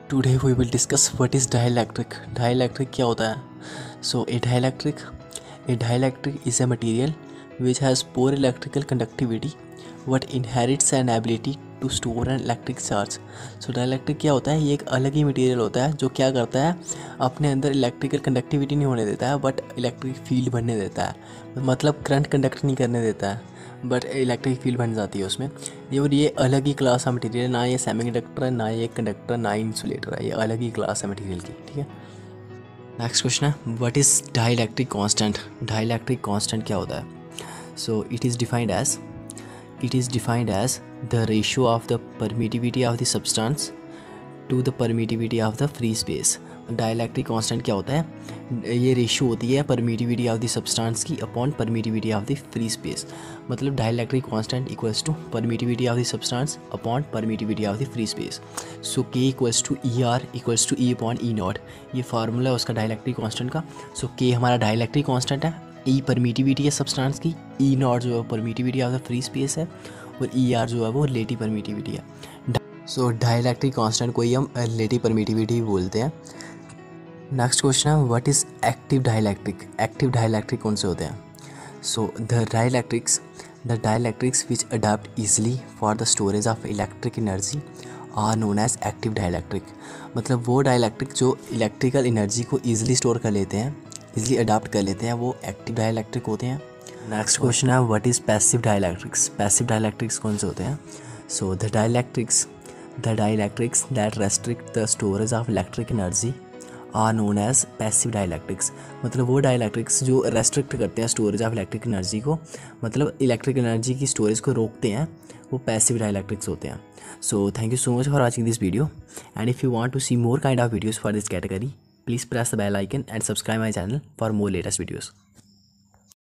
Today we will discuss what is dielectric. Dielectric क्या होता है? So a dielectric is a material which has poor electrical conductivity but inherits an ability to store an electric charge. So dielectric क्या होता है? ये एक अलग ही material होता है जो क्या करता है, अपने अंदर इलेक्ट्रिकल कंडक्टिविटी नहीं होने देता है बट इलेक्ट्रिक फील्ड बनने देता है, मतलब करंट कंडक्ट नहीं करने देता है बट इलेक्ट्रिक फील्ड बन जाती है उसमें। ये अलग ही क्लास का मटेरियल है, ना ये सेमीकंडक्टर है, ना ये कंडक्टर, ना ही इंसुलेटर है, ये अलग ही क्लास है मटेरियल की। ठीक है, नेक्स्ट क्वेश्चन है what is dielectric constant. Dielectric constant क्या होता है? So it is defined as the ratio of the permittivity of the substance to the permittivity of the free space. Dielectric constant क्या होता है? ये रेशियो होती है परमिटिविटी ऑफ द सब्सटेंस की upon permittivity of the free space. मतलब dielectric constant equals to permittivity of the substance upon permittivity of the free space. So K equals to E R equals to E upon E naught, ये formula है उसका dielectric constant का। सो के हमारा dielectric constant है, ई permittivity है substance की, ई naught जो है permittivity of the free space है और ई आर जो है वो रिलेटिव परमिटिविटी है। सो डाइलेक्ट्रिक कांस्टेंट को ही हम रिलेटिव परमिटिविटी बोलते हैं। नेक्स्ट क्वेश्चन है what is active dielectric. Active dielectric कौन से होते हैं? So the dielectrics which adapt easily for the storage of electric energy are known as active dielectric. मतलब वो डाइलेक्ट्रिक जो इलेक्ट्रिकल एनर्जी को ईजिली स्टोर कर लेते हैं, ईजिली अडाप्ट कर लेते हैं, वो एक्टिव डाइलेक्ट्रिक होते हैं। नेक्स्ट क्वेश्चन है what is passive dielectrics. Passive dielectrics कौन से होते हैं? So the dielectrics that restrict the storage of electric energy are known as passive dielectrics. मतलब वो डाइलेक्ट्रिक्स जो रेस्ट्रिक्ट करते हैं स्टोरेज ऑफ इलेक्ट्रिक एनर्जी को, मतलब इलेक्ट्रिक एनर्जी की स्टोरेज को रोकते हैं, वो पैसिव डाइलेक्ट्रिक्स होते हैं। So thank you so much for watching this video and if you want to see more kind of videos for this category, please press the bell icon and subscribe my channel for more latest videos.